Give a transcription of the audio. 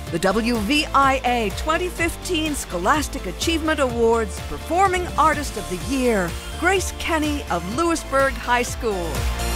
The WVIA 2015 Scholastic Achievement Awards Performing Artist of the Year, Grace Kenney of Lewisburg High School.